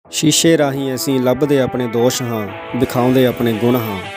शीशे राहीं असीं लभदे अपने दोष हाँ, दिखाउंदे अपने गुण हाँ।